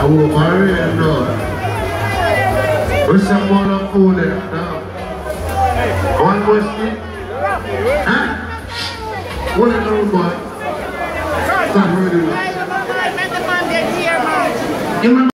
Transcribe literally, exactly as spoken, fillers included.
will marry and no. What's some more of food there? No. One more stick? Huh? What is the boy? Stop reading.